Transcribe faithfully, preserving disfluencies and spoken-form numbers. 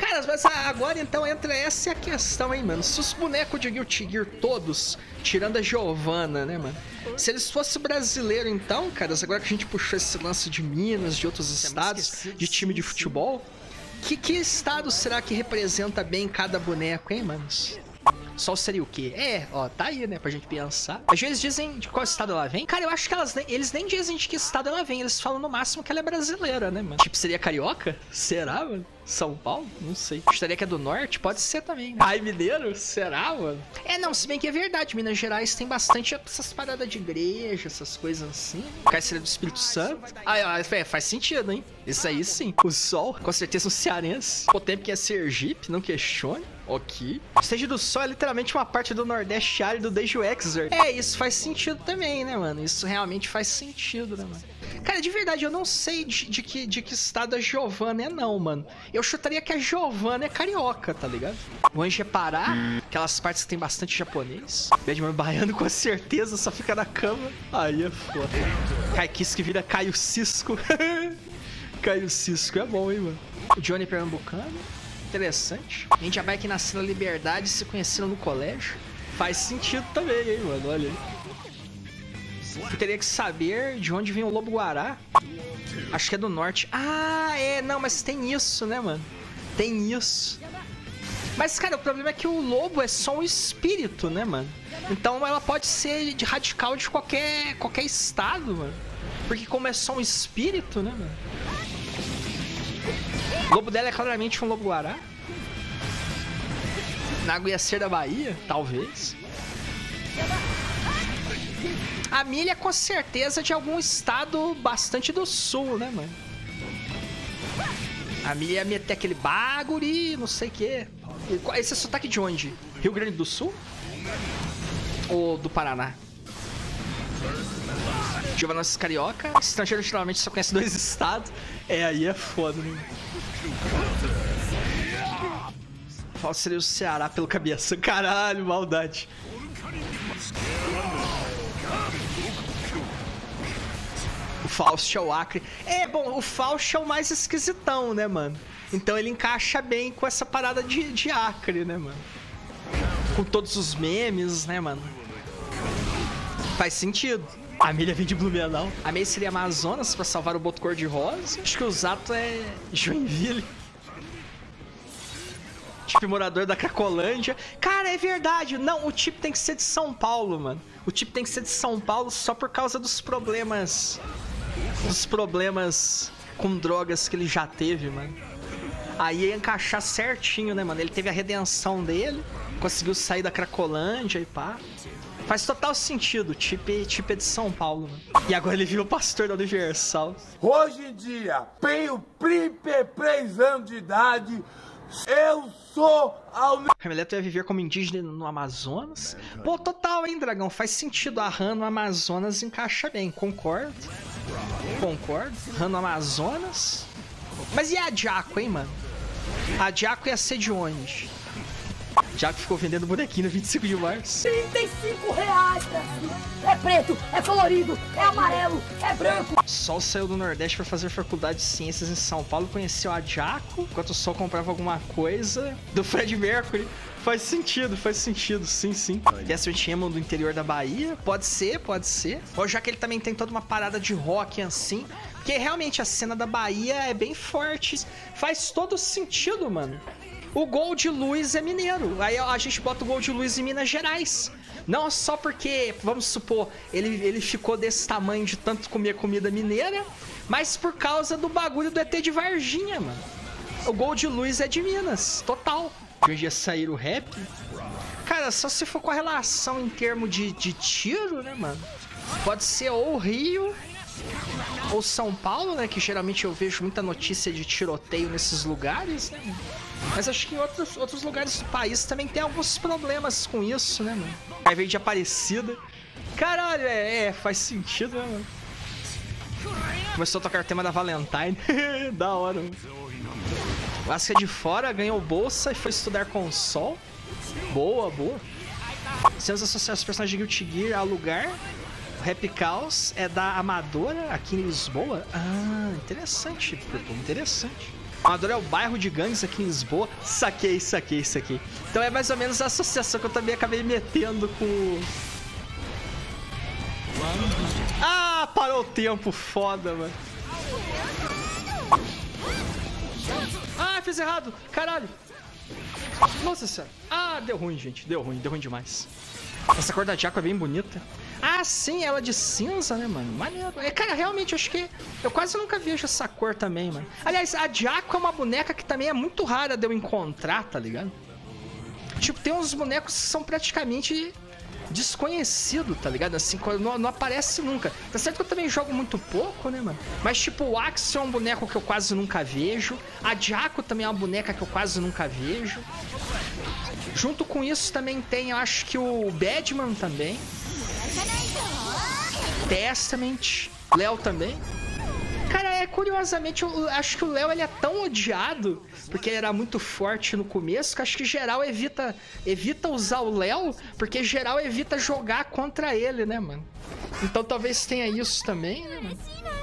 Cara, mas agora então entra essa é a questão, hein, mano. Se os bonecos de Guilty Gear todos, tirando a Giovanna, né, mano? Se eles fossem brasileiros então, cara, agora que a gente puxou esse lance de Minas, de outros estados, de time de futebol, que, que estado será que representa bem cada boneco, hein, manos? Sol seria o quê? É, ó, tá aí, né, pra gente pensar. Às vezes dizem de qual estado ela vem. Cara, eu acho que elas nem, eles nem dizem de que estado ela vem. Eles falam no máximo que ela é brasileira, né, mano? Tipo, seria carioca? Será, mano? São Paulo? Não sei. Gostaria que é do norte? Pode ser também, né? Ai, mineiro? Será, mano? É, não, se bem que é verdade. Minas Gerais tem bastante essas paradas de igreja, essas coisas assim. Cara, seria do Espírito Santo. Ah, é, faz sentido, hein? Isso aí sim. O sol, com certeza um cearense. O tempo que é Sergipe, não questione. Ok. O Estejo do Sol é literalmente uma parte do Nordeste árido desde o Exer. É, isso faz sentido também, né, mano? Isso realmente faz sentido, né, mano? Cara, de verdade, eu não sei de, de, que, de que estado a Giovanna é, não, mano. Eu chutaria que a Giovanna é carioca, tá ligado? O Anjo é Pará, aquelas partes que tem bastante japonês. Badman baiano, com certeza, só fica na cama. Aí é foda. Kaikis que vira Caio Cisco. Caio Cisco é bom, hein, mano? O Johnny Pernambucano. Interessante. A gente já vai aqui na Cena Liberdade, se conheceram no colégio. Faz sentido também, hein, mano? Olha aí. Eu teria que saber de onde vem o Lobo Guará. Acho que é do norte. Ah, é. Não, mas tem isso, né, mano? Tem isso. Mas, cara, o problema é que o lobo é só um espírito, né, mano? Então ela pode ser de radical de qualquer, qualquer estado, mano. Porque como é só um espírito, né, mano? O lobo dela é claramente um lobo guará. Nago ia ser da Bahia, talvez. A milha com certeza de algum estado bastante do sul, né, mano? A milha ia meter aquele baguri, não sei o que. Esse é sotaque de onde? Rio Grande do Sul? Ou do Paraná? Giovanna Carioca. Estrangeiro geralmente só conhece dois estados. É, aí é foda, né? Qual seria o Ceará pelo cabeça? Caralho, maldade. O Faust é o Acre. É, bom, o Faust é o mais esquisitão, né, mano? Então ele encaixa bem com essa parada de, de Acre, né, mano? Com todos os memes, né, mano? Faz sentido. A Amelia vem de Blumenau. A May seria Amazonas pra salvar o boto cor-de-rosa. Acho que o Zato é Joinville. Tipo morador da Cracolândia. Cara, é verdade. Não, o tipo tem que ser de São Paulo, mano. O tipo tem que ser de São Paulo só por causa dos problemas... Dos problemas com drogas que ele já teve, mano. Aí ia encaixar certinho, né, mano? Ele teve a redenção dele. Conseguiu sair da Cracolândia e pá. Faz total sentido, tipo, tipo é de São Paulo, mano. E agora ele virou pastor da Universal. Hoje em dia, tenho trinta e três anos de idade, eu sou a Uni... Carmeleto ia viver como indígena no Amazonas. Pô, total, hein, dragão? Faz sentido. A Han no Amazonas encaixa bem, concordo. Concordo. Han no Amazonas. Mas e a Jaco, hein, mano? A Jaco ia ser de onde? Jaco ficou vendendo bonequinho no vinte e cinco de março. trinta e cinco reais, é preto, é colorido, é amarelo, é branco. Sol saiu do Nordeste para fazer faculdade de ciências em São Paulo, conheceu a Jaco, enquanto o Sol comprava alguma coisa do Fred Mercury. Faz sentido, faz sentido, sim, sim. Desce Champion do interior da Bahia, pode ser, pode ser. Ou já que ele também tem toda uma parada de rock assim, porque realmente a cena da Bahia é bem forte. Faz todo sentido, mano. O Gold Luz é mineiro. Aí a gente bota o Gold Luz em Minas Gerais. Não só porque, vamos supor, ele, ele ficou desse tamanho de tanto comer comida mineira, mas por causa do bagulho do E T de Varginha, mano. O Gold Luz é de Minas, total. De onde ia sair o rap. Cara, só se for com a relação em termos de, de tiro, né, mano? Pode ser ou Rio ou São Paulo, né? Que geralmente eu vejo muita notícia de tiroteio nesses lugares, né? Mas acho que em outros, outros lugares do país também tem alguns problemas com isso, né, mano? Aí veio de Aparecida. Caralho, é, é faz sentido, né, mano? Começou a tocar o tema da Valentine. Da hora, mano. Lasca de fora, ganhou bolsa e foi estudar com o Sol. Boa, boa. Temos associar os personagens de Guilty Gear a lugar. O Rap Chaos é da Amadora, aqui em Lisboa. Ah, interessante, Purple, interessante. Amador é o bairro de gangues aqui em Lisboa. Saquei, saquei, saquei. Então é mais ou menos a associação que eu também acabei metendo com o... Ah, parou o tempo, foda, mano. Ah, fiz errado, caralho. Nossa senhora. Ah, deu ruim, gente, deu ruim, deu ruim demais. Essa cor da Jaco é bem bonita. Ah, sim, ela de cinza, né, mano? Maneiro. É, cara, realmente, eu acho que eu quase nunca vejo essa cor também, mano. Aliás, a Jaco é uma boneca que também é muito rara de eu encontrar, tá ligado? Tipo, tem uns bonecos que são praticamente desconhecidos, tá ligado? Assim, não, não aparece nunca. Tá certo que eu também jogo muito pouco, né, mano? Mas, tipo, o Axel é um boneco que eu quase nunca vejo. A Jaco também é uma boneca que eu quase nunca vejo. Junto com isso também tem, eu acho que o Badman também. Testament. Léo também. Cara, é, curiosamente, eu acho que o Léo ele é tão odiado, porque ele era muito forte no começo, que acho que geral evita, evita usar o Léo, porque geral evita jogar contra ele, né, mano? Então talvez tenha isso também, né, mano?